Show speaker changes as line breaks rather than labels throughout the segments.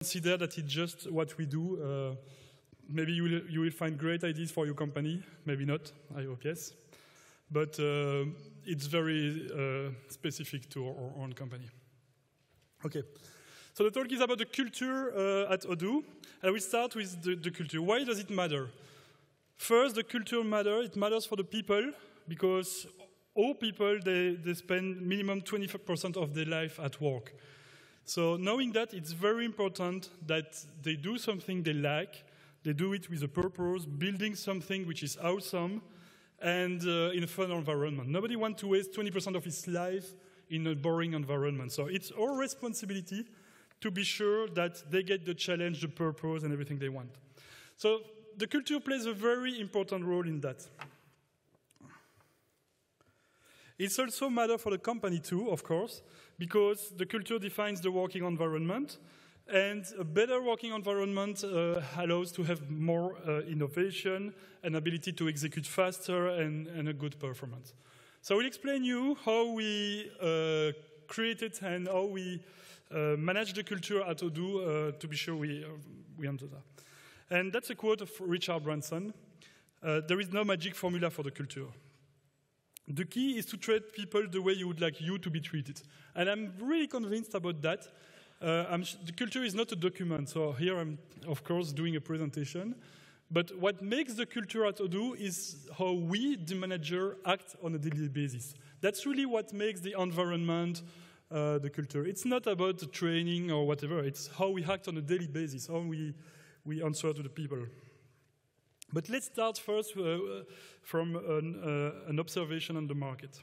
consider that it's just what we do. Maybe you will find great ideas for your company. Maybe not, I hope yes. But it's very specific to our own company. Okay, so the talk is about the culture at Odoo. I will start with the culture. Why does it matter? First, the culture matters. It matters for the people, because all people, they spend minimum 25% of their life at work. So knowing that, it's very important that they do something they like, they do it with a purpose, building something which is awesome, and in a fun environment. Nobody wants to waste 20% of his life in a boring environment. So it's our responsibility to be sure that they get the challenge, the purpose, and everything they want. So the culture plays a very important role in that. It's also a matter for the company too, of course, because the culture defines the working environment, and a better working environment allows to have more innovation and ability to execute faster and a good performance. So we'll explain you how we create it and how we manage the culture at Odoo to be sure we enter that. And that's a quote of Richard Branson. There is no magic formula for the culture. The key is to treat people the way you would like you to be treated. And I'm really convinced about that. The culture is not a document, so here I'm, of course, doing a presentation. But what makes the culture at Odoo is how we, the manager, act on a daily basis. That's really what makes the environment, the culture. It's not about the training or whatever. It's how we act on a daily basis, how we answer to the people. But let's start first from an observation on the market.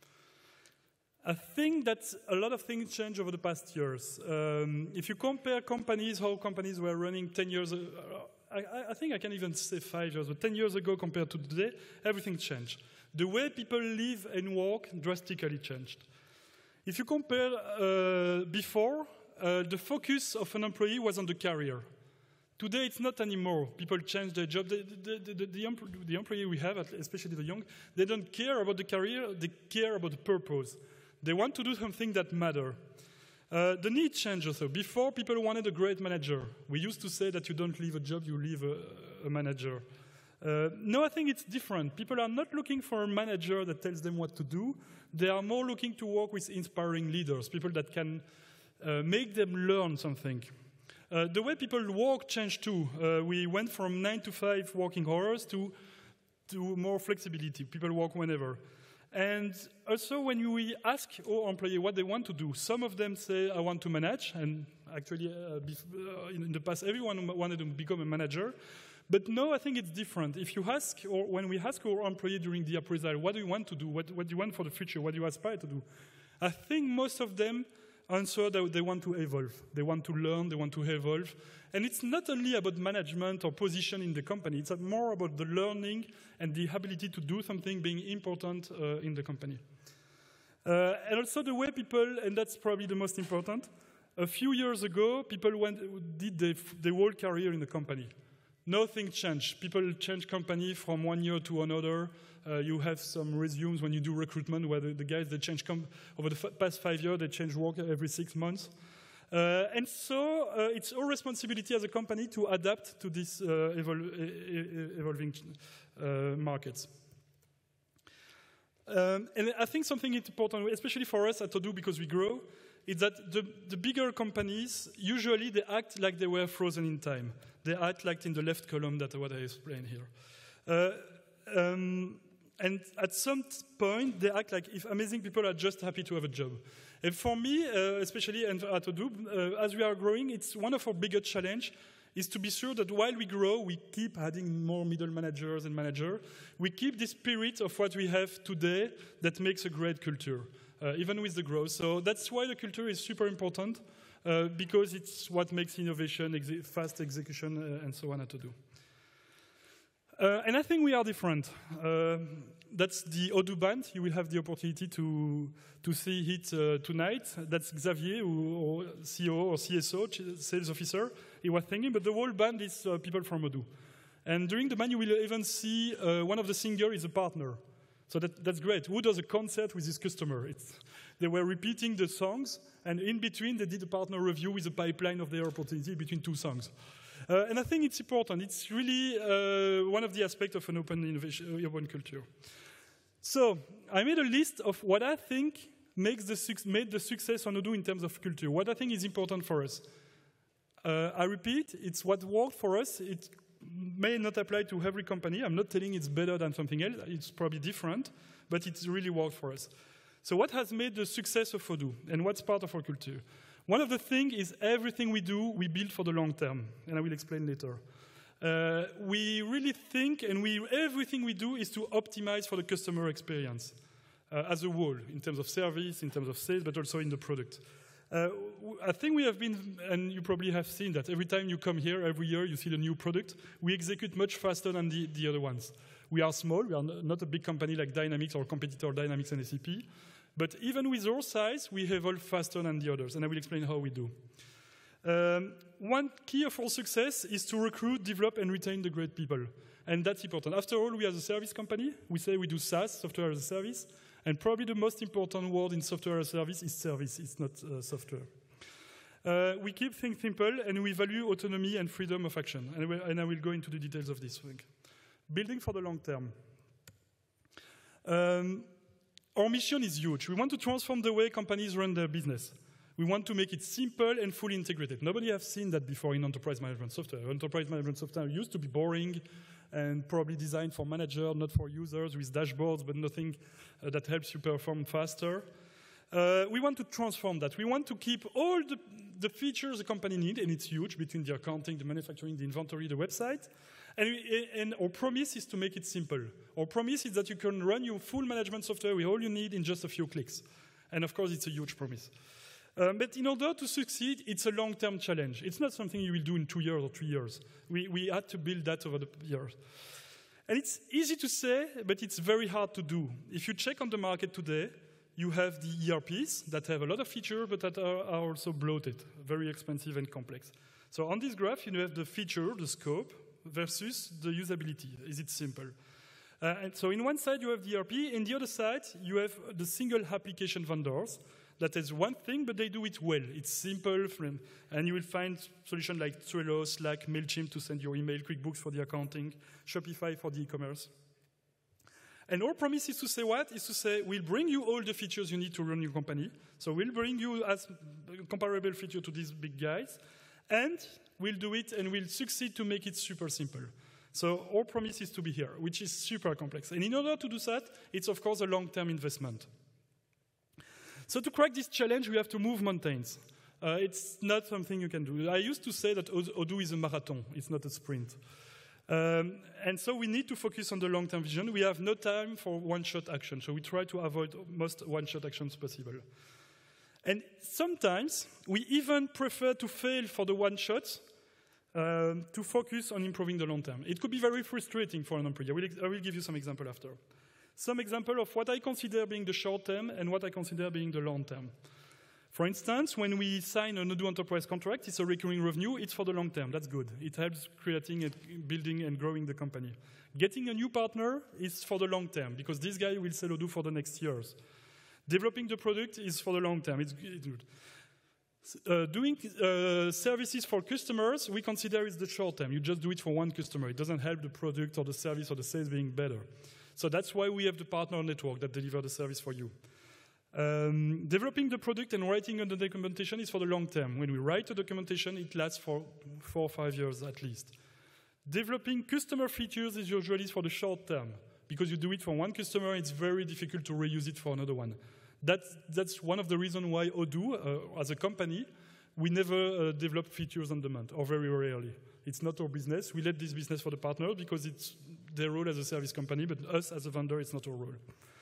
I think that a lot of things changed over the past years. If you compare companies, how companies were running 10 years ago, I think I can even say 5 years, but 10 years ago compared to today, everything changed. The way people live and work drastically changed. If you compare before, the focus of an employee was on the career. Today, it's not anymore. People change their job. The employee we have, especially the young, they don't care about the career, they care about the purpose. They want to do something that matters. The need changed also. Before, people wanted a great manager. We used to say that you don't leave a job, you leave a manager. No, I think it's different. People are not looking for a manager that tells them what to do. They are more looking to work with inspiring leaders, people that can make them learn something. The way people work changed too. We went from 9 to 5 working hours to more flexibility. People work whenever. And also when we ask our employees what they want to do, some of them say, I want to manage. And actually, in the past, everyone wanted to become a manager. But no, I think it's different. If you ask, or when we ask our employees during the appraisal, what do you want to do? What do you want for the future? What do you aspire to do? I think most of them answer that they want to evolve. They want to learn, they want to evolve. And it's not only about management or position in the company, it's more about the learning and the ability to do something being important in the company. And also the way people, and that's probably the most important, a few years ago, people did their whole career in the company. Nothing changed. People change company from one year to another. You have some resumes when you do recruitment where the guys, they change over the past 5 years, they change work every 6 months. And so it's our responsibility as a company to adapt to these evolving markets. And I think something important, especially for us at Odoo because we grow, is that the bigger companies, usually they act like they were frozen in time. They act like in the left column, that's what I explained here. And at some point, they act like if amazing people are just happy to have a job. And for me, especially at Odoo, as we are growing, it's one of our biggest challenges is to be sure that while we grow, we keep adding more middle managers and managers. We keep the spirit of what we have today that makes a great culture, even with the growth. So that's why the culture is super important, because it's what makes innovation, fast execution, and so on at Odoo. And I think we are different. That's the Odoo band. You will have the opportunity to see it tonight. That's Xavier, or CEO or CSO, sales officer. He was thinking, but the whole band is people from Odoo. And during the band, you will even see one of the singers is a partner. So that's great. Who does a concert with his customer? They were repeating the songs, and in between, they did a partner review with a pipeline of their opportunity between two songs. And I think it's important. It's really one of the aspects of an open innovation, open culture. So I made a list of what I think made the success on Odoo in terms of culture, what I think is important for us. I repeat, it's what worked for us. It may not apply to every company. I'm not telling it's better than something else. It's probably different, but it's really worked for us. So what has made the success of Odoo, and what's part of our culture? One of the things is everything we do, we build for the long term, and I will explain later. We really think, and everything we do is to optimize for the customer experience as a whole, in terms of service, in terms of sales, but also in the product. I think we have been, and you probably have seen that, every time you come here, every year you see the new product, we execute much faster than the other ones. We are small, we are not a big company like Dynamics or competitor Dynamics and SAP, but even with our size, we evolve faster than the others, and I will explain how we do. One key of our success is to recruit, develop, and retain the great people, and that's important. After all, we are a service company. We say we do SaaS, software as a service, and probably the most important word in software as a service is service, it's not software. We keep things simple, and we value autonomy and freedom of action, and I will go into the details of this thing. Building for the long term. Our mission is huge. We want to transform the way companies run their business. We want to make it simple and fully integrated. Nobody has seen that before in enterprise management software. Enterprise management software used to be boring and probably designed for managers, not for users, with dashboards, but nothing that helps you perform faster. We want to transform that. We want to keep all the features a company needs, and it's huge, between the accounting, the manufacturing, the inventory, the website. And our promise is to make it simple. Our promise is that you can run your full management software with all you need in just a few clicks. And of course, it's a huge promise. But in order to succeed, it's a long-term challenge. It's not something you will do in 2 years or 3 years. We had to build that over the years. And it's easy to say, but it's very hard to do. If you check on the market today, you have the ERPs that have a lot of features, but that are also bloated, very expensive and complex. So on this graph, you have the feature, the scope, versus the usability. Is it simple? And so in one side, you have the ERP. In the other side, you have the single application vendors. That is one thing, but they do it well. It's simple, and you will find solutions like Trello, Slack, MailChimp to send your email, QuickBooks for the accounting, Shopify for the e-commerce. And our promise is to say what? Is to say, we'll bring you all the features you need to run your company. So we'll bring you as comparable feature to these big guys, and we'll do it, and we'll succeed to make it super simple. So our promise is to be here, which is super complex. And in order to do that, it's, of course, a long-term investment. So to crack this challenge, we have to move mountains. It's not something you can do. I used to say that Odoo is a marathon. It's not a sprint. And so we need to focus on the long-term vision. We have no time for one-shot action, so we try to avoid most one-shot actions possible. And sometimes we even prefer to fail for the one-shots to focus on improving the long term. It could be very frustrating for an employee. I will give you some example after. Some example of what I consider being the short term and what I consider being the long term. For instance, when we sign an Odoo enterprise contract, it's a recurring revenue, it's for the long term, that's good. It helps creating and building and growing the company. Getting a new partner is for the long term, because this guy will sell Odoo for the next years. Developing the product is for the long term, it's good. Doing services for customers, we consider it's the short term. You just do it for one customer. It doesn't help the product or the service or the sales being better. So that's why we have the partner network that deliver the service for you. Developing the product and writing on the documentation is for the long term. When we write a documentation, it lasts for 4 or 5 years at least. Developing customer features is usually for the short term. Because you do it for one customer, it's very difficult to reuse it for another one. That's one of the reasons why Odoo, as a company, we never develop features on demand, or very rarely. It's not our business. We let this business for the partner because it's their role as a service company, but us as a vendor, it's not our role.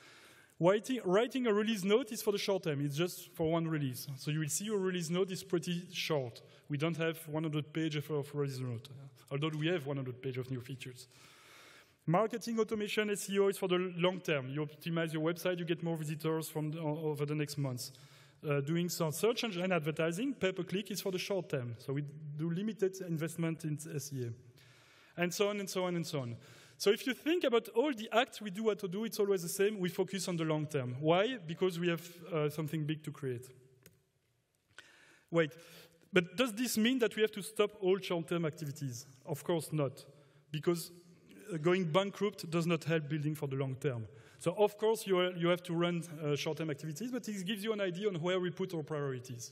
Writing a release note is for the short term. It's just for one release. So you will see your release note is pretty short. We don't have 100 pages of release note, although we have 100 pages of new features. Marketing automation, SEO is for the long term. You optimize your website, you get more visitors over the next months. Doing some search engine advertising, pay-per-click is for the short term. So we do limited investment in SEA. And so on and so on and so on. So if you think about all the acts we do at Odoo, it's always the same. We focus on the long term. Why? Because we have something big to create. Wait, but does this mean that we have to stop all short-term activities? Of course not, because going bankrupt does not help building for the long term. So of course you have to run short-term activities, but it gives you an idea on where we put our priorities.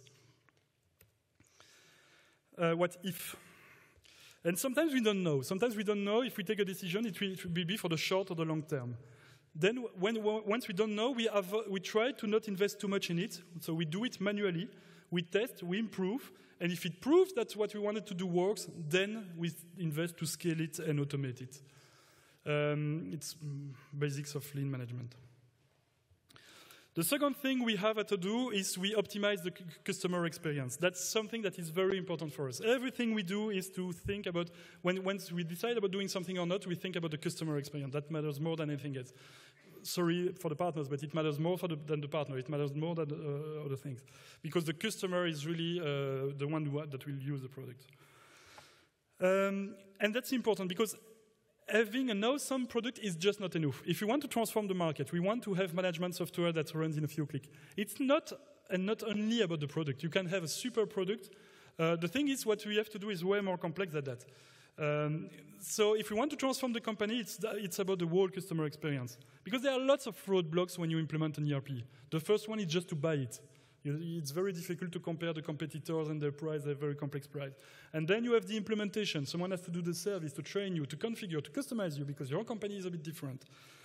What if? And sometimes we don't know. Sometimes we don't know if we take a decision, it will be for the short or the long term. Then once we don't know, we try to not invest too much in it. So we do it manually. We test, we improve. And if it proves that what we wanted to do works, then we invest to scale it and automate it. It's basics of lean management. The second thing we have at Odoo is we optimize the customer experience. That's something that is very important for us. Everything we do is to think about, once we decide about doing something or not, we think about the customer experience. That matters more than anything else. Sorry for the partners, but it matters more than the partner. It matters more than other things. Because the customer is really the one that will use the product. And that's important because having an awesome product is just not enough. If you want to transform the market, we want to have management software that runs in a few clicks. It's not only about the product. You can have a super product. The thing is, what we have to do is way more complex than that. So if we want to transform the company, it's about the whole customer experience. Because there are lots of roadblocks when you implement an ERP. The first one is just to buy it. It's very difficult to compare the competitors and their price, their very complex price. And then you have the implementation. Someone has to do the service, to train you, to configure, to customize you, because your company is a bit different.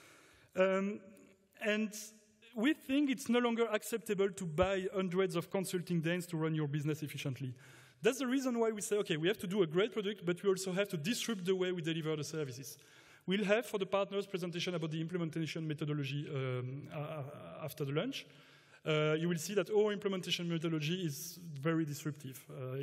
And we think it's no longer acceptable to buy hundreds of consulting days to run your business efficiently. That's the reason why we say, okay, we have to do a great product, but we also have to disrupt the way we deliver the services. We'll have for the partners presentation about the implementation methodology after the lunch. You will see that our implementation methodology is very disruptive.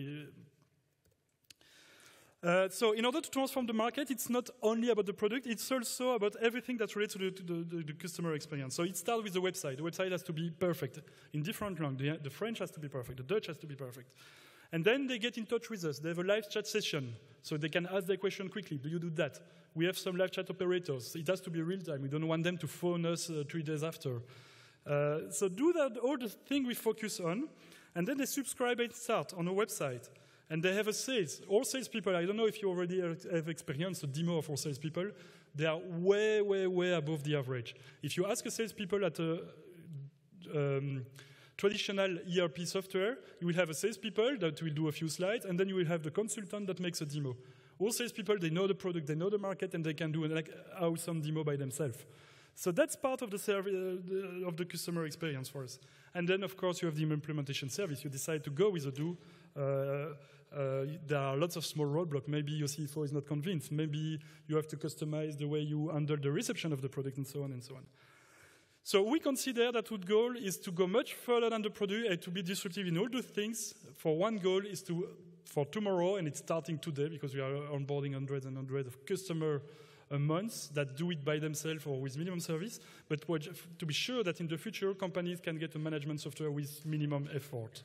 So in order to transform the market, it's not only about the product, it's also about everything that relates to the customer experience. So it starts with the website. The website has to be perfect in different languages. The French has to be perfect, the Dutch has to be perfect. And then they get in touch with us. They have a live chat session, so they can ask their question quickly. Do you do that? We have some live chat operators. It has to be real time. We don't want them to phone us 3 days after. So do that, all the things we focus on, and then they subscribe and start on a website. And they have a sales. All salespeople, I don't know if you already have experienced a demo of our salespeople, they are way, way, way above the average. If you ask a salespeople at a traditional ERP software, you will have a salespeople that will do a few slides, and then you will have the consultant that makes a demo. All salespeople, they know the product, they know the market, and they can do like awesome demo by themselves. So that's part of the customer experience for us. And then, of course, you have the implementation service. You decide to go with Odoo. There are lots of small roadblocks. Maybe your CFO is not convinced. Maybe you have to customize the way you handle the reception of the product, and so on and so on. So we consider that our goal is to go much further than the product and to be disruptive in all the things. For one goal is for tomorrow, and it's starting today because we are onboarding hundreds and hundreds of customers a month that do it by themselves or with minimum service, but to be sure that in the future, companies can get a management software with minimum effort.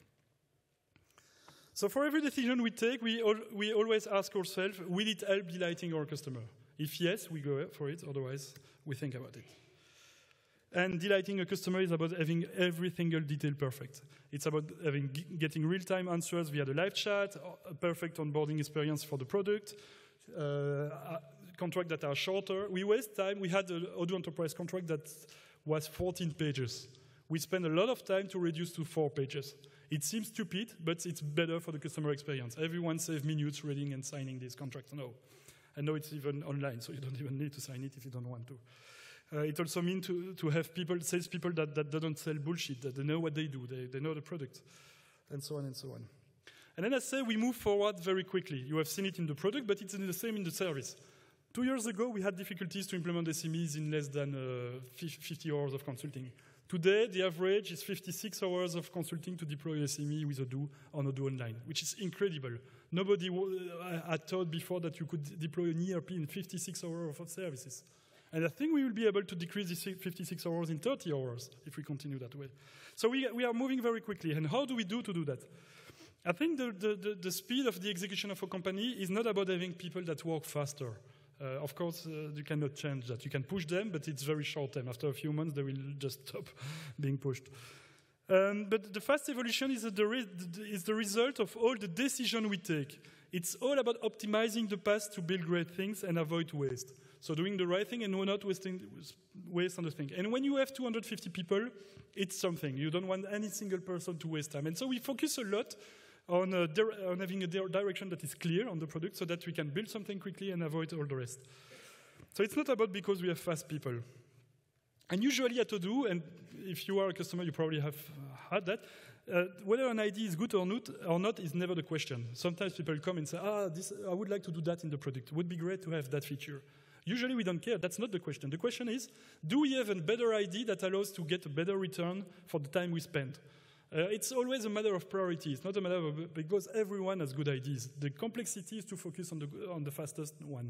So for every decision we take, we always ask ourselves, will it help delighting our customer? If yes, we go for it, otherwise we think about it. And delighting a customer is about having every single detail perfect. It's about getting real-time answers via the live chat, a perfect onboarding experience for the product, contracts that are shorter. We waste time. We had an Odoo Enterprise contract that was 14 pages. We spent a lot of time to reduce to 4 pages. It seems stupid, but it's better for the customer experience. Everyone saves minutes reading and signing these contracts now. And now it's even online, so you don't even need to sign it if you don't want to. It also means to have salespeople that don't sell bullshit, that they know what they do, they know the product, and so on and so on. And then I say we move forward very quickly. You have seen it in the product, but it's the same in the service. 2 years ago, we had difficulties to implement SMEs in less than 50 hours of consulting. Today, the average is 56 hours of consulting to deploy SME with Odoo on Odoo Online, which is incredible. Nobody had thought before that you could deploy an ERP in 56 hours of services. And I think we will be able to decrease these 56 hours in 30 hours if we continue that way. So we are moving very quickly. And how do we do to do that? I think the speed of the execution of a company is not about having people that work faster. Of course, you cannot change that. You can push them, but it's very short term. After a few months, they will just stop being pushed. But the fast evolution is the result of all the decisions we take. It's all about optimizing the path to build great things and avoid waste. So doing the right thing and not wasting waste on the thing. And when you have 250 people, it's something. You don't want any single person to waste time. And so we focus a lot on having a direction that is clear on the product so that we can build something quickly and avoid all the rest. So it's not about because we have fast people. And usually at Odoo, and if you are a customer, you probably have had that, whether an idea is good or not is never the question. Sometimes people come and say, I would like to do that in the product. It would be great to have that feature. Usually we don't care. That's not the question. The question is, do we have a better idea that allows to get a better return for the time we spend? It's always a matter of priority. It's not a matter of, because everyone has good ideas. The complexity is to focus on the fastest one.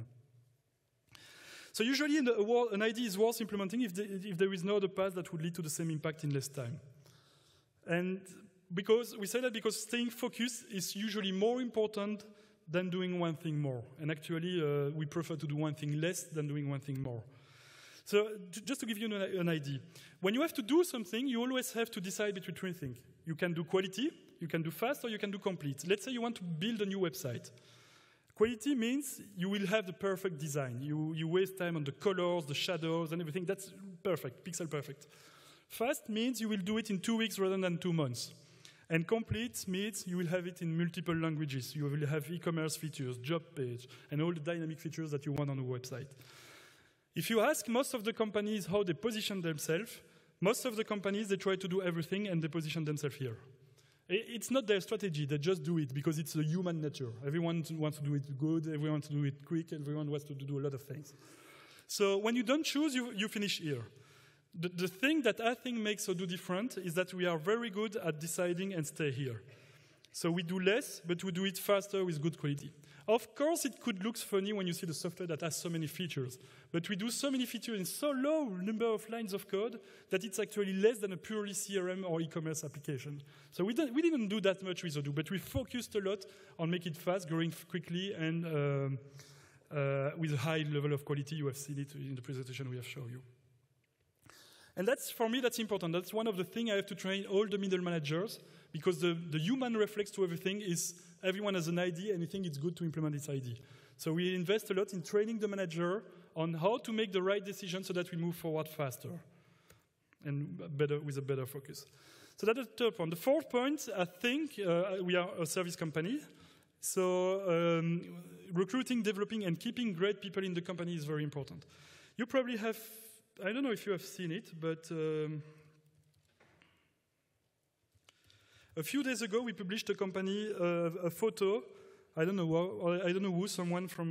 So usually an idea is worth implementing if there is no other path that would lead to the same impact in less time. And because we say that because staying focused is usually more important than doing one thing more. And actually, we prefer to do one thing less than doing one thing more. So just to give you an idea, when you have to do something, you always have to decide between three things. You can do quality, you can do fast, or you can do complete. Let's say you want to build a new website. Quality means you will have the perfect design. You waste time on the colors, the shadows, and everything. That's perfect, pixel perfect. Fast means you will do it in 2 weeks rather than 2 months. And complete means you will have it in multiple languages. You will have e-commerce features, job page, and all the dynamic features that you want on a website. If you ask most of the companies how they position themselves, most of the companies, they try to do everything and they position themselves here. It's not their strategy, they just do it because it's a human nature. Everyone wants to do it good, everyone wants to do it quick, everyone wants to do a lot of things. So when you don't choose, you finish here. The thing that I think makes Odoo different is that we are very good at deciding and stay here. So we do less, but we do it faster with good quality. Of course, it could look funny when you see the software that has so many features, but we do so many features in so low number of lines of code that it's actually less than a purely CRM or e-commerce application. So we didn't do that much with Odoo, but we focused a lot on making it fast, growing quickly, and with a high level of quality. You have seen it in the presentation we have shown you. And for me, that's important. That's one of the things I have to train all the middle managers, because the human reflex to everything is everyone has an idea and they think it's good to implement its idea. So we invest a lot in training the manager on how to make the right decision so that we move forward faster and with a better focus. So that's the third point. The fourth point, I think we are a service company. So recruiting, developing, and keeping great people in the company is very important. You probably have, I don't know if you have seen it, but a few days ago we published a company a photo. I don't know who, someone from.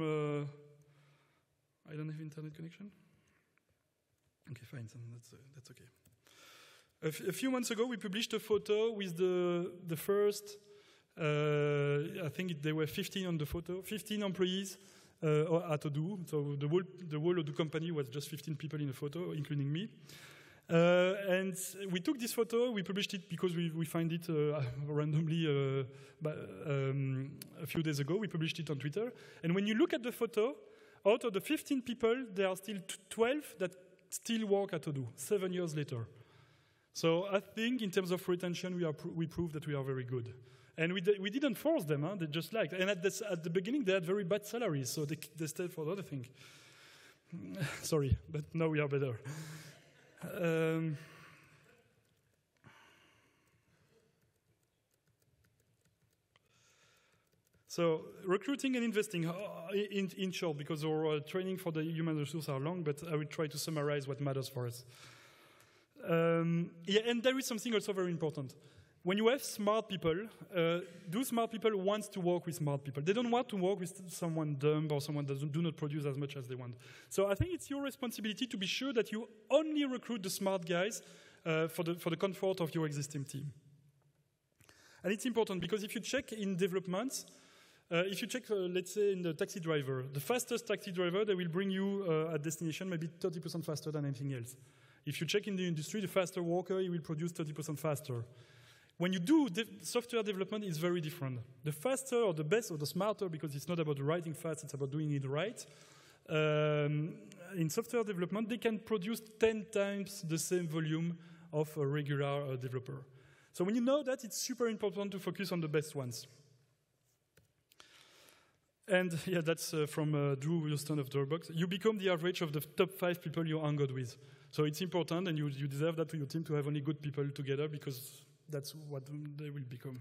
I don't have internet connection. Okay, fine, so that's okay. A few months ago we published a photo with the first. I think there were 15 on the photo, 15 employees. At Odoo, so the whole Odoo company was just 15 people in a photo, including me. And we took this photo, we published it because we find it randomly a few days ago. We published it on Twitter. And when you look at the photo, out of the 15 people, there are still 12 that still work at Odoo, 7 years later. So I think in terms of retention, we proved that we are very good. And we didn't force them, huh? They just liked. And at the beginning, they had very bad salaries, so they stayed for the other thing. Sorry, but now we are better. So recruiting and investing, in short, because our training for the human resources are long, but I will try to summarize what matters for us. Yeah, and there is something also very important. When you have smart people, do smart people want to work with smart people? They don't want to work with someone dumb or someone that do not produce as much as they want. So I think it's your responsibility to be sure that you only recruit the smart guys for the comfort of your existing team. And it's important because if you check in development, if you check, let's say, in the taxi driver, the fastest taxi driver, they will bring you at destination maybe 30% faster than anything else. If you check in the industry, the faster worker, he will produce 30% faster. When you do software development, it's very different. The faster or the best or the smarter, because it's not about writing fast, it's about doing it right. in software development, they can produce 10 times the same volume of a regular developer. So when you know that, it's super important to focus on the best ones. And yeah, that's from Drew Wilson of Dropbox. You become the average of the top 5 people you hang out with. So it's important, and you deserve that to your team to have only good people together, because that's what they will become.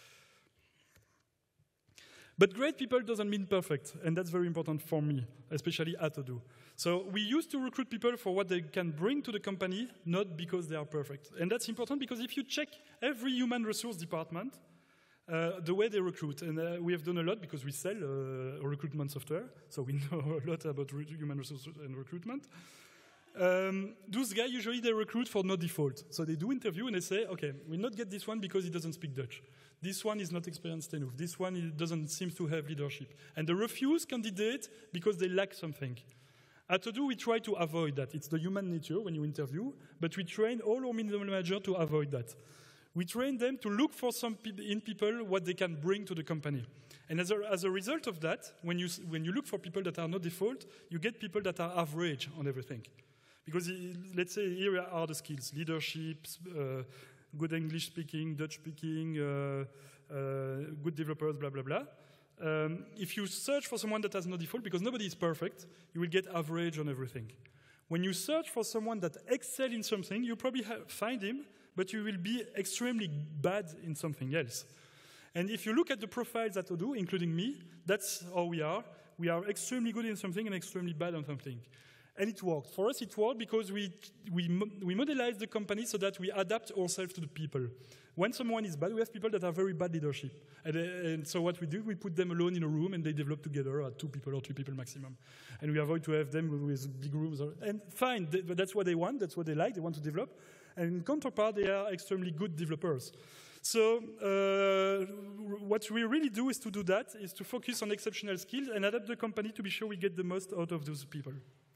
But great people doesn't mean perfect, and that's very important for me, especially at Odoo. So we used to recruit people for what they can bring to the company, not because they are perfect. And that's important because if you check every human resource department, the way they recruit, and we have done a lot because we sell recruitment software, so we know a lot about human resources and recruitment. Those guys, usually they recruit for no default. So they do interview and they say, okay, we'll not get this one because he doesn't speak Dutch. This one is not experienced enough. This one doesn't seem to have leadership. And they refuse candidates because they lack something. At Odoo, we try to avoid that. It's the human nature when you interview, but we train all our middle managers to avoid that. We train them to look for in people what they can bring to the company. And as a result of that, when you look for people that are not default, you get people that are average on everything. Because let's say here are the skills: leadership, good English speaking, Dutch speaking, good developers, blah, blah, blah. If you search for someone that has no default, because nobody is perfect, you will get average on everything. When you search for someone that excels in something, you probably find him, but you will be extremely bad in something else. And if you look at the profiles at Odoo, including me, that's how we are. We are extremely good in something and extremely bad on something. And it worked. For us, it worked because we modelize the company so that we adapt ourselves to the people. When someone is bad, we have people that are very bad leadership. And so what we do, we put them alone in a room and they develop together at 2 people or 3 people maximum. And we avoid to have them with big rooms. And fine, that's what they want, that's what they like, they want to develop. And in counterpart, they are extremely good developers. So what we really do is to do that, is to focus on exceptional skills and adapt the company to be sure we get the most out of those people.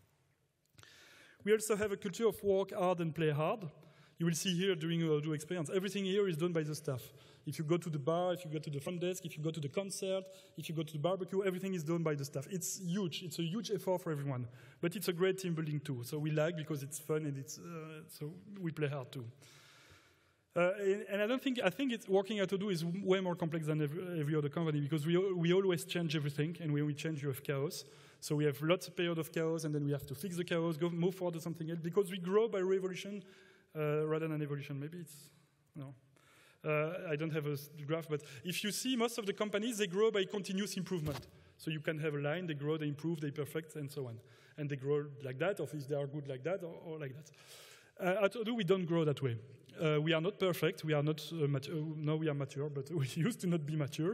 We also have a culture of work hard and play hard. You will see here during your Odoo experience, everything here is done by the staff. If you go to the bar, if you go to the front desk, if you go to the concert, if you go to the barbecue, everything is done by the staff. It's huge. It's a huge effort for everyone. But it's a great team building too. So we like because it's fun and so we play hard too. And I think it's working at Odoo is way more complex than every other company because we always change everything, and when we change, you have chaos. So we have lots of period of chaos, and then we have to fix the chaos, move forward to something else, because we grow by revolution rather than evolution. Maybe it's, no. I don't have a graph, but if you see most of the companies, they grow by continuous improvement. So you can have a line, they grow, they improve, they perfect, and so on. And they grow like that, or if they are good like that, or like that. At Odoo, we don't grow that way. We are not perfect, we are not mature. No, we are mature, but we used to not be mature.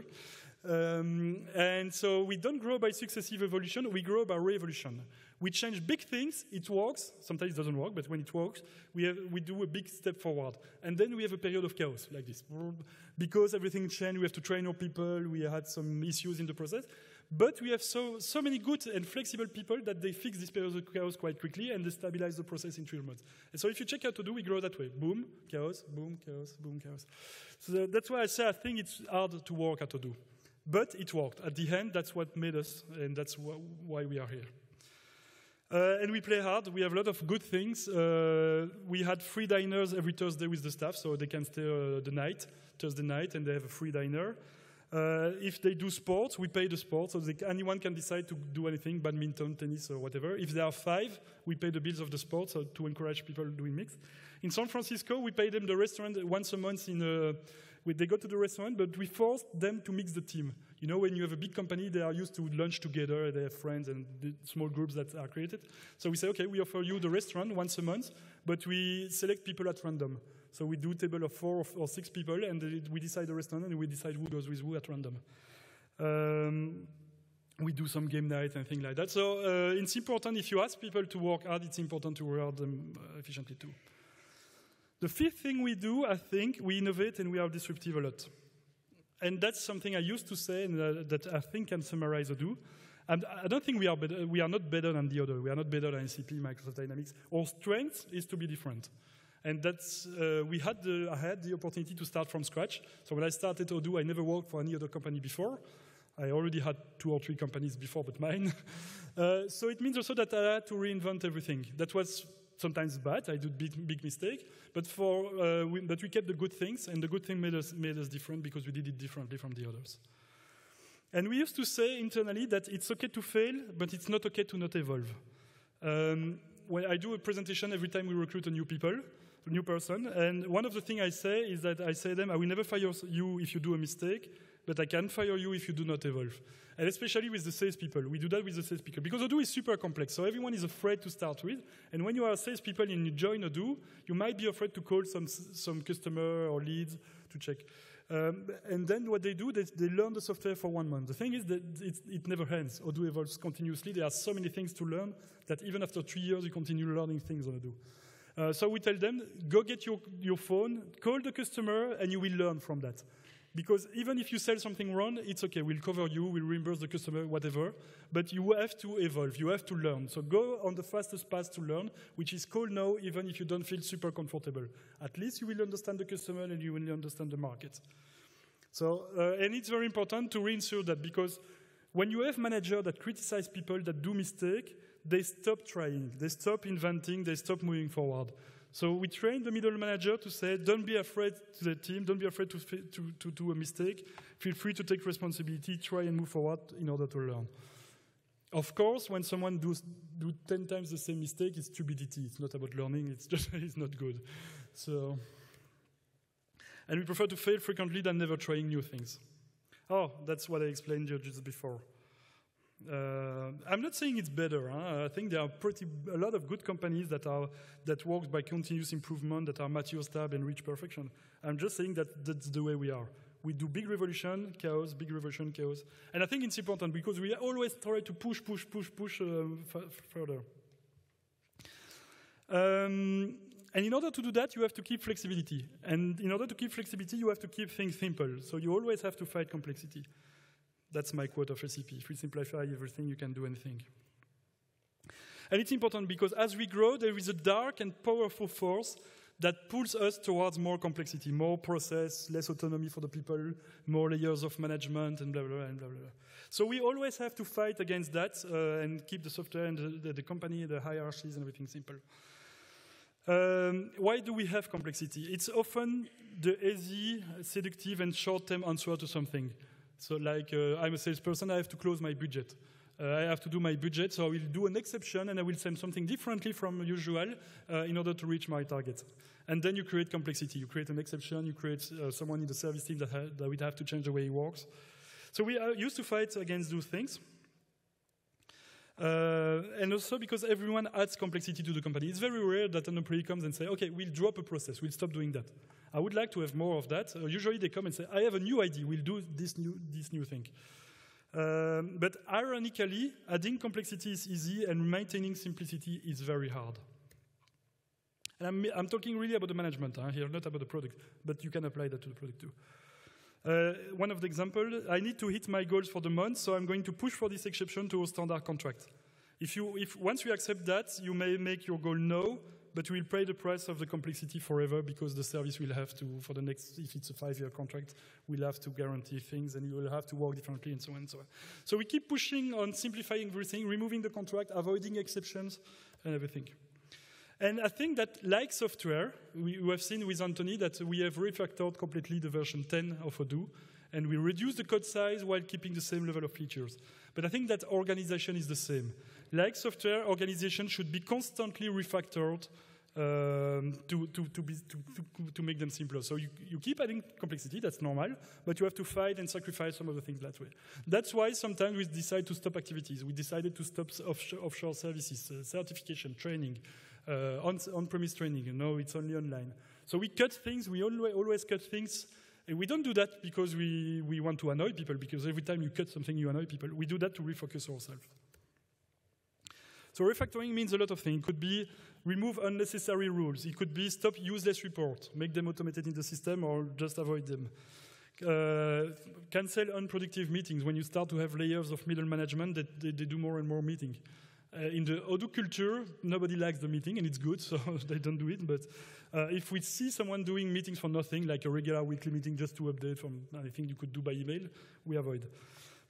And so we don't grow by successive evolution, we grow by re-evolution. We change big things, it works, sometimes it doesn't work, but when it works, we do a big step forward. And then we have a period of chaos, like this. Because everything changed, we have to train our people, we had some issues in the process. But we have so many good and flexible people that they fix this period of chaos quite quickly and they stabilize the process in 3 months. And so if you check out Odoo, we grow that way. Boom, chaos, boom, chaos, boom, chaos. So that's why I say I think it's hard to work at Odoo. But it worked. At the end, that's what made us, and that's why we are here. And we play hard. We have a lot of good things. We had free diners every Thursday with the staff, so they can stay Thursday night, and they have a free diner. If they do sports, we pay the sports, so anyone can decide to do anything, badminton, tennis, or whatever. If there are 5, we pay the bills of the sports so to encourage people doing mix. In San Francisco, we pay them the restaurant once a month. They go to the restaurant, but we forced them to mix the team. You know, when you have a big company, they are used to lunch together, they have friends and the small groups that are created. So we say, okay, we offer you the restaurant once a month, but we select people at random. So we do a table of 4 or 6 people, and we decide the restaurant, and we decide who goes with who at random. We do some game night and things like that. So it's important, if you ask people to work hard, it's important to reward them efficiently too. The 5th thing we do, I think, we innovate and we are disruptive a lot. And that's something I used to say and that I think can summarize Odoo. And I don't think we are better. We are not better than the other. We are not better than SAP, Microsoft Dynamics. Our strength is to be different. And that's, I had the opportunity to start from scratch. So when I started Odoo, I never worked for any other company before. I already had 2 or 3 companies before, but mine. So it means also that I had to reinvent everything. That was sometimes bad. I did big mistake, but we kept the good things, and the good thing made us different because we did it differently from the others. And we used to say internally that it's okay to fail, but it's not okay to not evolve. When I do a presentation every time we recruit a new person, and one of the things I say is that I say to them, I will never fire you if you do a mistake, but I can fire you if you do not evolve. And especially with the salespeople. We do that with the salespeople. Because Odoo is super complex, so everyone is afraid to start with. And when you are salespeople and you join Odoo, you might be afraid to call some customer or leads to check. And then what they do, they learn the software for 1 month. The thing is that it never ends. Odoo evolves continuously. There are so many things to learn that even after 3 years, you continue learning things on Odoo. So we tell them, go get your phone, call the customer, and you will learn from that. Because even if you sell something wrong, it's okay. We'll cover you, we'll reimburse the customer, whatever. But you have to evolve. You have to learn. So go on the fastest path to learn, which is call now, even if you don't feel super comfortable. At least you will understand the customer and you will understand the market. So, and it's very important to reinsure that, because when you have managers that criticize people that do mistakes, they stop trying, they stop inventing, they stop moving forward. So we train the middle manager to say, don't be afraid to the team, don't be afraid to do a mistake. Feel free to take responsibility, try and move forward in order to learn. Of course, when someone do 10 times the same mistake, it's stupidity. It's not about learning, it's just it's not good. So, and we prefer to fail frequently than never trying new things. Oh, that's what I explained just before. I'm not saying it's better. I think there are a lot of good companies that work by continuous improvement, that are mature, stable, and reach perfection. I'm just saying that that's the way we are. We do big revolution, chaos, big revolution, chaos. And I think it's important because we always try to push further. And in order to do that, you have to keep flexibility. And in order to keep flexibility, you have to keep things simple. So you always have to fight complexity. That's my quote of recipe. If we simplify everything, you can do anything. And it's important because as we grow, there is a dark and powerful force that pulls us towards more complexity, more process, less autonomy for the people, more layers of management, and blah, blah, blah, and blah, blah. So we always have to fight against that and keep the software and the company, the hierarchies, and everything simple. Why do we have complexity? It's often the easy, seductive, and short-term answer to something. So like, I'm a salesperson, I have to close my budget. I have to do my budget, so I will do an exception and I will send something differently from usual in order to reach my target. And then you create complexity. You create an exception, you create someone in the service team that would have to change the way he works. So we used to fight against those things. And also because everyone adds complexity to the company. It's very rare that an employee comes and says, okay, we'll drop a process, we'll stop doing that. I would like to have more of that. Usually they come and say, I have a new idea, we'll do this new thing. But ironically, adding complexity is easy and maintaining simplicity is very hard. And I'm talking really about the management here, not about the product, but you can apply that to the product too. One of the examples, I need to hit my goals for the month, so I'm going to push for this exception to a standard contract. Once you accept that, you may make your goal now, but you will pay the price of the complexity forever because the service will have to, for the next, if it's a 5-year contract, will have to guarantee things and you will have to work differently and so on and so on. So we keep pushing on simplifying everything, removing the contract, avoiding exceptions and everything. And I think that, like software, we have seen with Anthony that we have refactored completely the version 10 of Odoo, and we reduce the code size while keeping the same level of features. But I think that organization is the same. Like software, organization should be constantly refactored to make them simpler. So you keep adding complexity, that's normal, but you have to fight and sacrifice some of the things that way. That's why sometimes we decide to stop activities. We decided to stop offshore services, certification, training, on-premise training. No, it's only online. So we cut things, we always cut things. And we don't do that because we want to annoy people, because every time you cut something, you annoy people. We do that to refocus ourselves. So refactoring means a lot of things. It could be remove unnecessary rules. It could be stop useless reports, make them automated in the system or just avoid them. Cancel unproductive meetings. When you start to have layers of middle management, they do more and more meetings. In the Odoo culture, nobody likes the meeting, and it's good, so they don't do it. But if we see someone doing meetings for nothing, like a regular weekly meeting just to update from anything you could do by email, we avoid.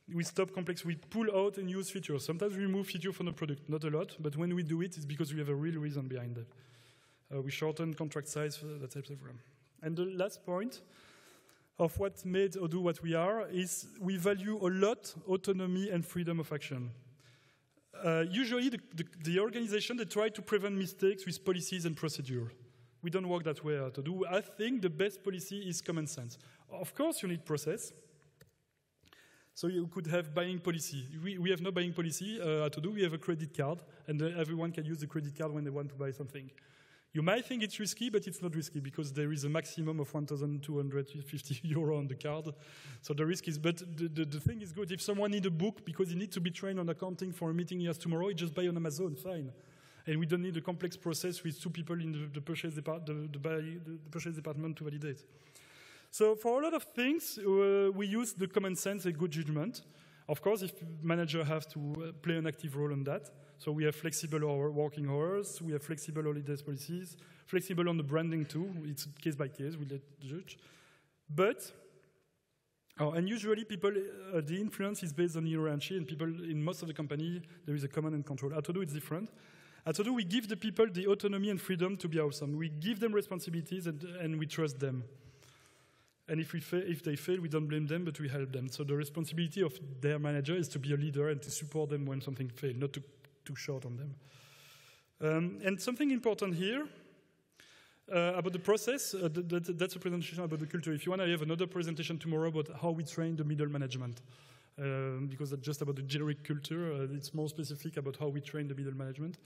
We stop complex, we pull out and use features. Sometimes we remove features from the product, not a lot, but when we do it, it's because we have a real reason behind that. We shorten contract size, that type of RAM. And the last point of what made Odoo what we are is we value a lot autonomy and freedom of action. Usually the organization, they try to prevent mistakes with policies and procedure. We don't work that way at Odoo. I think the best policy is common sense. Of course you need process. So you could have buying policy. We have no buying policy at Odoo. We have a credit card, and everyone can use the credit card when they want to buy something. You might think it's risky, but it's not risky because there is a maximum of 1,250 euro on the card. So the risk is, but the thing is good. If someone needs a book because he needs to be trained on accounting for a meeting he has tomorrow, he just buy on Amazon, fine. And we don't need a complex process with 2 people in the purchase department to validate. So for a lot of things, we use the common sense and good judgment. Of course, if manager have to play an active role on that. So we have flexible working hours, we have flexible holidays policies, flexible on the branding too. It's case by case, we let the judge. But, and usually people, the influence is based on hierarchy, and people in most of the company, there is a command and control. At Odoo, it's different. At Odoo, we give the people the autonomy and freedom to be awesome. We give them responsibilities and we trust them. And if they fail, we don't blame them, but we help them. So the responsibility of their manager is to be a leader and to support them when something fails, not to too short on them. And something important here about the process, that's a presentation about the culture. If you want, I have another presentation tomorrow about how we train the middle management. Because that's just about the generic culture. It's more specific about how we train the middle management.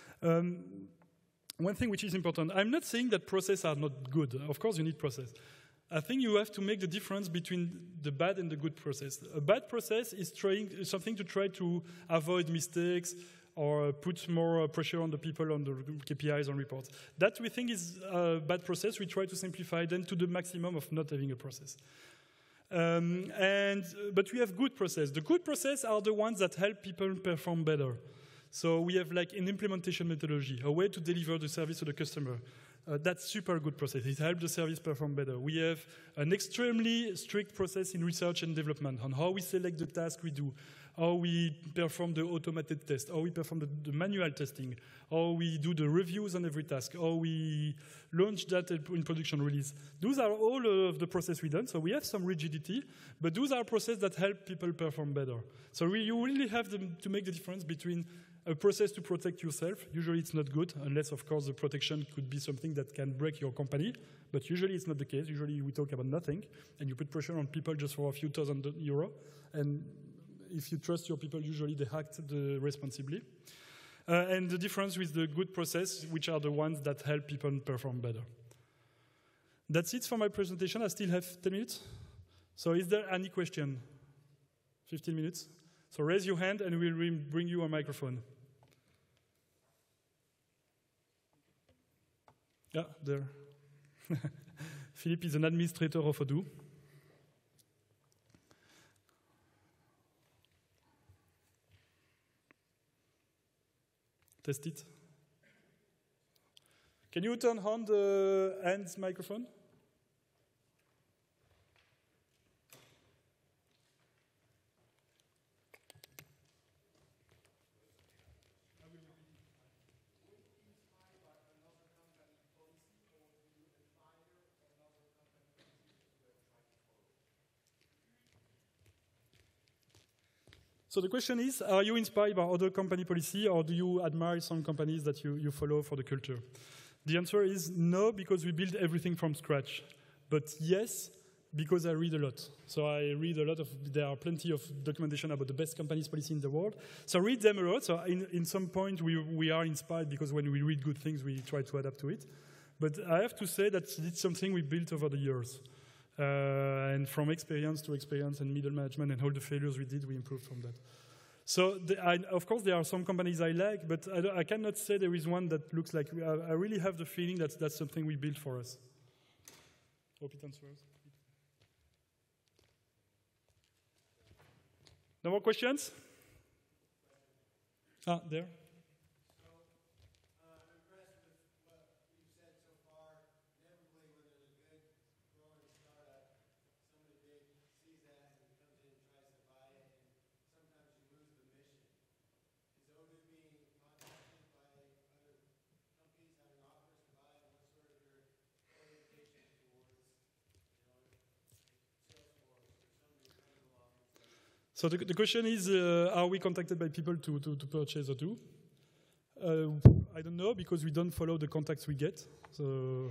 One thing which is important, I'm not saying that processes are not good. Of course, you need process. I think you have to make the difference between the bad and the good process. A bad process is something to try to avoid mistakes or put more pressure on the people on the KPIs and reports. That we think is a bad process. We try to simplify them to the maximum of not having a process. But we have good process. The good process are the ones that help people perform better. So we have like an implementation methodology, a way to deliver the service to the customer. That's super good process. It helps the service perform better. We have an extremely strict process in research and development on how we select the task we do, how we perform the automated test, how we perform the manual testing, how we do the reviews on every task, how we launch that in production release. Those are all of the process we done. So we have some rigidity, but those are processes that help people perform better. So you really have to make the difference between a process to protect yourself. Usually it's not good, unless, of course, the protection could be something that can break your company. But usually it's not the case. Usually we talk about nothing, and you put pressure on people just for a few thousand euro. And if you trust your people, usually they act responsibly. And the difference with the good process, which are the ones that help people perform better. That's it for my presentation. I still have 10 minutes. So is there any question? 15 minutes? So raise your hand and we'll bring you a microphone. Yeah, there. Philippe is an administrator of Odoo. Test it. Can you turn on the hands microphone? So the question is, are you inspired by other company policy, or do you admire some companies that you follow for the culture? The answer is no, because we build everything from scratch. But yes, because I read a lot. So I read a lot there are plenty of documentation about the best companies policy in the world. So I read them a lot. So in some point, we are inspired, because when we read good things, we try to adapt to it. But I have to say that it's something we built over the years. And from experience to experience and middle management and all the failures we did, we improved from that. So, of course, there are some companies I like, but I cannot say there is one that looks like, I really have the feeling that that's something we built for us. Hope it answers. No more questions? Ah, there. So the question is, are we contacted by people to purchase Odoo? I don't know, because we don't follow the contacts we get. So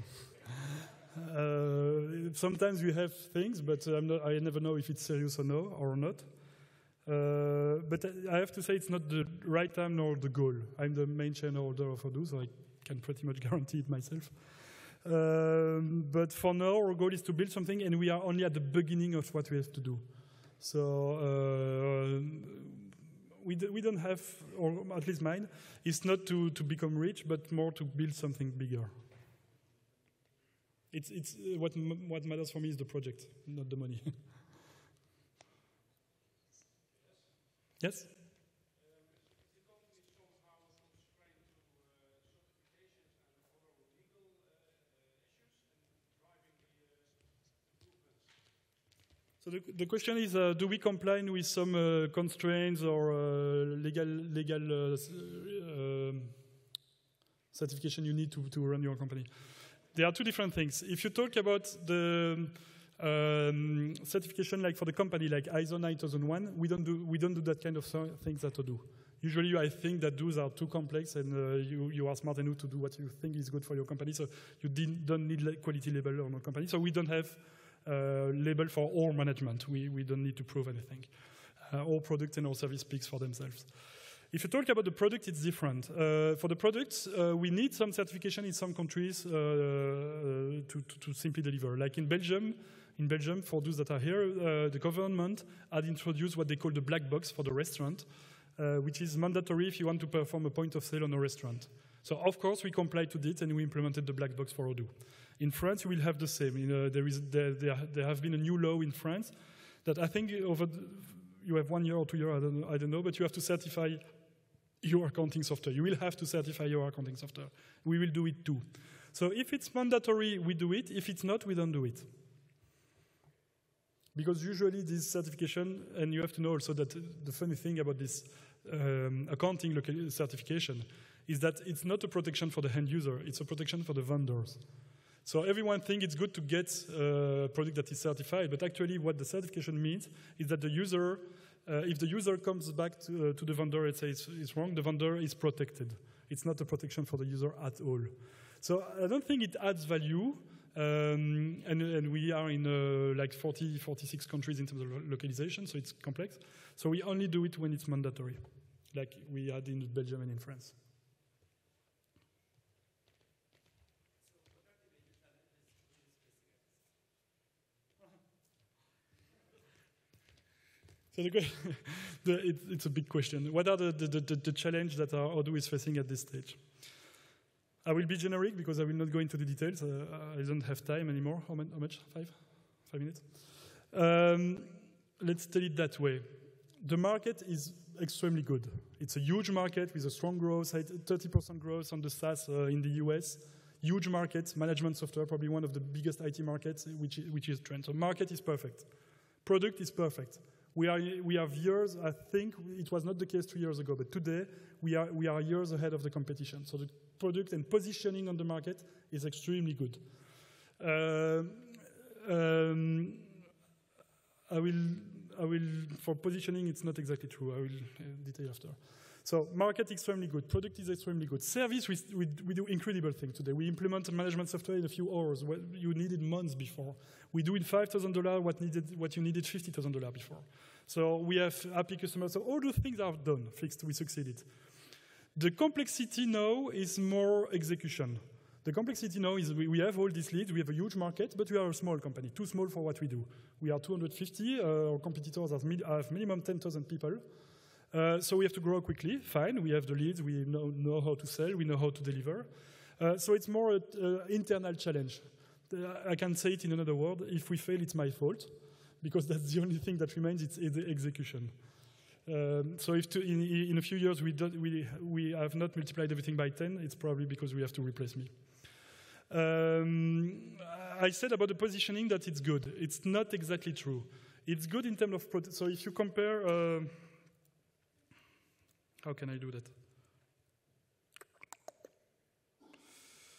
sometimes we have things, but I never know if it's serious or not. But I have to say it's not the right time nor the goal. I'm the main shareholder of Odoo, so I can pretty much guarantee it myself. But for now, our goal is to build something, and we are only at the beginning of what we have to do. So we don't have, or at least mine, is not to become rich, but more to build something bigger. It's what matters for me is the project, not the money. Yes? So the question is, do we comply with some constraints or legal certification you need to run your company? There are two different things. If you talk about the certification, like for the company, like ISO 9001, we don't do that kind of things at Odoo. Usually, I think that those are too complex, and you are smart enough to do what you think is good for your company. So you don't need quality label on your company. So we don't have label for all management. We don't need to prove anything. All product and all service speaks for themselves. If you talk about the product, it's different. For the products, we need some certification in some countries to simply deliver. Like in Belgium, for those that are here, the government had introduced what they call the black box for the restaurant, which is mandatory if you want to perform a point of sale on a restaurant. So of course we complied to it and we implemented the black box for Odoo. In France, you will have the same. There have been a new law in France that I think you have 1 year or 2 years, I don't know, but you have to certify your accounting software. You will have to certify your accounting software. We will do it too. So if it's mandatory, we do it. If it's not, we don't do it. Because usually this certification, and you have to know also that the funny thing about this accounting certification is that it's not a protection for the end user, it's a protection for the vendors. So everyone thinks it's good to get a product that is certified, but actually what the certification means is that the user, if the user comes back to the vendor and says it's wrong, the vendor is protected. It's not a protection for the user at all. So I don't think it adds value, and we are in like 46 countries in terms of localization, so it's complex. So we only do it when it's mandatory, like we had in Belgium and in France. So it's a big question. What are the challenges that our Odoo is facing at this stage? I will be generic because I will not go into the details. I don't have time anymore. How much? 5 minutes? Let's tell it that way. The market is extremely good. It's a huge market with a strong growth, 30% growth on the SaaS in the US. Huge market, management software, probably one of the biggest IT markets, which is a trend. So market is perfect. Product is perfect. We have years, I think it was not the case 2 years ago, but today we are years ahead of the competition. So the product and positioning on the market is extremely good. For positioning, it's not exactly true. I will detail after. So market extremely good, product is extremely good. Service, we do incredible things today. We implement management software in a few hours. You needed months before. We do in $5,000 what you needed $50,000 before. So we have happy customers. So all those things are done, fixed, we succeeded. The complexity now is more execution. The complexity now is we have all these leads, we have a huge market, but we are a small company, too small for what we do. We are 250, our competitors have minimum 10,000 people. So we have to grow quickly, fine, we have the leads, we know how to sell, we know how to deliver. So it's more an internal challenge. I can say it in another word, if we fail, it's my fault, because that's the only thing that remains, it's the execution. So if in a few years we have not multiplied everything by 10, it's probably because we have to replace me. I said about the positioning that it's good. It's not exactly true. It's good in terms of, so if you compare, how can I do that?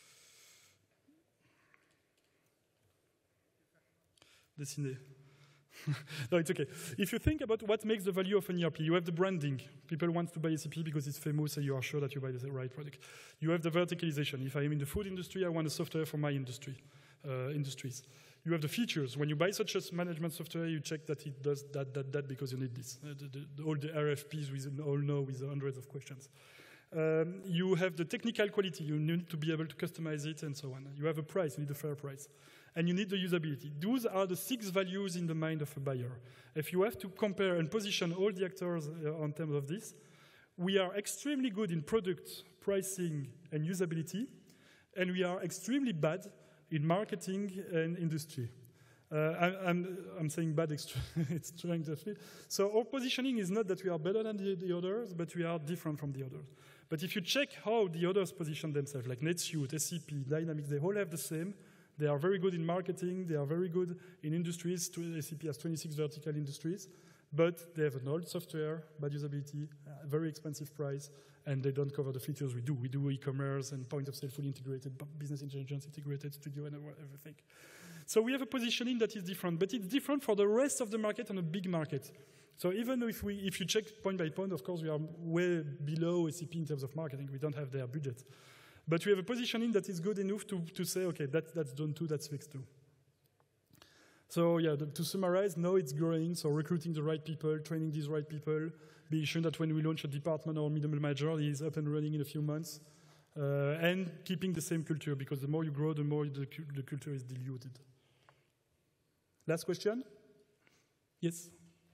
Dessiner. No, it's okay. If you think about what makes the value of an ERP, you have the branding. People want to buy SAP because it's famous and you are sure that you buy the right product. You have the verticalization. If I am in the food industry, I want a software for my industries. You have the features. When you buy such a management software, you check that it does that because you need this. All the RFPs we all know with hundreds of questions. You have the technical quality. You need to be able to customize it and so on. You have a price. You need a fair price. And you need the usability. Those are the 6 values in the mind of a buyer. If you have to compare and position all the actors on terms of this, we are extremely good in product, pricing, and usability, and we are extremely bad in marketing and industry. I'm saying bad, it's trying to fit. So our positioning is not that we are better than the others, but we are different from the others. But if you check how the others position themselves, like NetSuite, SAP, Dynamics, they all have the same. They are very good in marketing. They are very good in industries. SAP has 26 vertical industries, but they have an old software, bad usability, very expensive price, and they don't cover the features we do. We do e-commerce and point of sale fully integrated, business intelligence integrated, studio, and everything. So we have a positioning that is different, but it's different for the rest of the market on a big market. So even if you check point by point, of course, we are way below SAP in terms of marketing. We don't have their budget. But we have a positioning that is good enough to say, okay, that's done too, that's fixed too. So yeah, to summarize, now it's growing, so recruiting the right people, training these right people, being sure that when we launch a department or middle manager, he is up and running in a few months, and keeping the same culture, because the more you grow, the more the culture is diluted. Last question? Yes?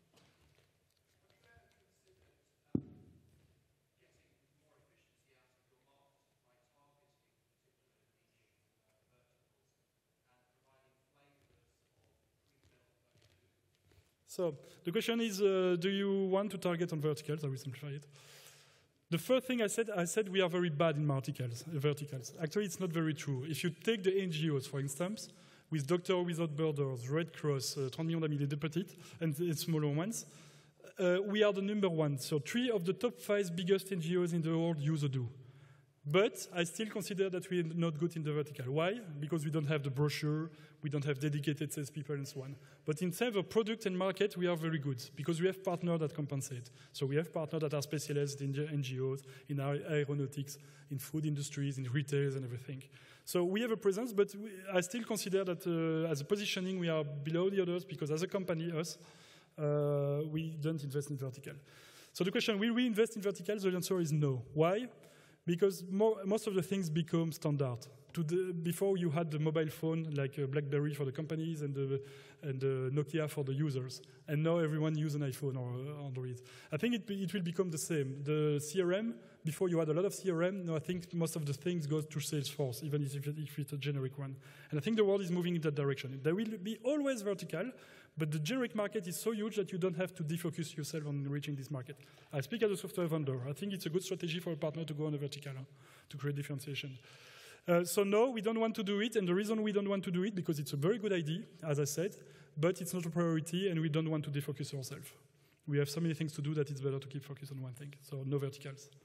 So the question is, do you want to target on verticals? I will simplify it. The first thing I said we are very bad in verticals. Actually, it's not very true. If you take the NGOs, for instance, with Doctors Without Borders, Red Cross, 30 millions d'amis des petites, and smaller ones, we are the #1. So 3 of the top 5 biggest NGOs in the world use Odoo. But I still consider that we're not good in the vertical. Why? Because we don't have the brochure, we don't have dedicated salespeople and so on. But in terms of product and market, we are very good because we have partners that compensate. So we have partners that are specialized in the NGOs, in aeronautics, in food industries, in retail and everything. So we have a presence, but I still consider that as a positioning, we are below the others because as a company, we don't invest in vertical. So the question, will we invest in verticals? The answer is no. Why? Because most of the things become standard. Before you had the mobile phone like BlackBerry for the companies and the Nokia for the users. And now everyone uses an iPhone or Android. I think it will become the same. The CRM, before you had a lot of CRM, now I think most of the things go through Salesforce, even if it's a generic one. And I think the world is moving in that direction. There will be always vertical, but the generic market is so huge that you don't have to defocus yourself on reaching this market. I speak as a software vendor. I think it's a good strategy for a partner to go on a vertical to create differentiation. So no, we don't want to do it, and the reason we don't want to do it because it's a very good idea, as I said, but it's not a priority, and we don't want to defocus ourselves. We have so many things to do that it's better to keep focused on one thing. So no verticals.